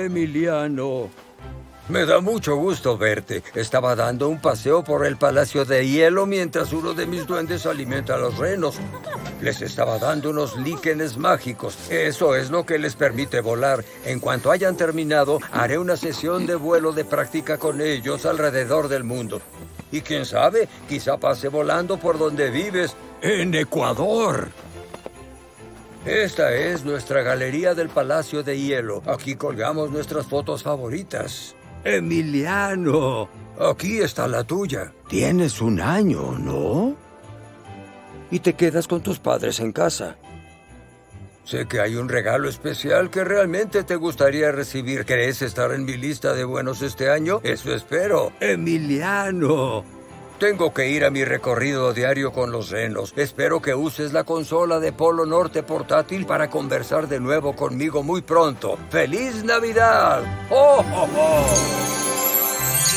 Emiliano. Me da mucho gusto verte. Estaba dando un paseo por el Palacio de Hielo mientras uno de mis duendes alimenta a los renos. Les estaba dando unos líquenes mágicos. Eso es lo que les permite volar. En cuanto hayan terminado, haré una sesión de vuelo de práctica con ellos alrededor del mundo. Y quién sabe, quizá pase volando por donde vives, en Ecuador. Esta es nuestra galería del Palacio de Hielo. Aquí colgamos nuestras fotos favoritas. Emiliano. Aquí está la tuya. Tienes 1 año, ¿no? Y te quedas con tus padres en casa. Sé que hay un regalo especial que realmente te gustaría recibir. ¿Crees estar en mi lista de buenos este año? Eso espero. Emiliano. Tengo que ir a mi recorrido diario con los renos. Espero que uses la consola de Polo Norte portátil para conversar de nuevo conmigo muy pronto. ¡Feliz Navidad! ¡Oh, oh, oh!